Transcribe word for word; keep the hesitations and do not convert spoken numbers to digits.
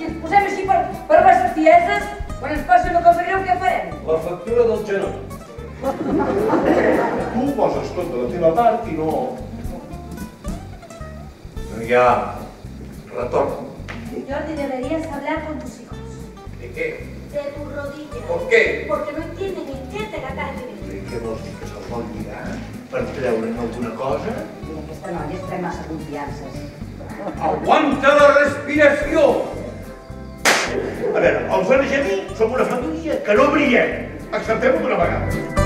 Si ens posem així per bestieses, quan ens passi una cosa greu, què farem? La factura del genoll. Tu poses tot de la teva part i no... No hi ha retorn. Jordi, deberías hablar con tus hijos. ¿De qué? De tus rodillas. ¿Por qué? Porque no entienden en qué te gastas el dinero. I què vols dir, que se'l vol lligar per treure'n alguna cosa? I aquesta noia es pren massa confiances. Aguanta la respiració! A veure, els N G M I som una família que no brillem. Acceptem-ho d'una vegada.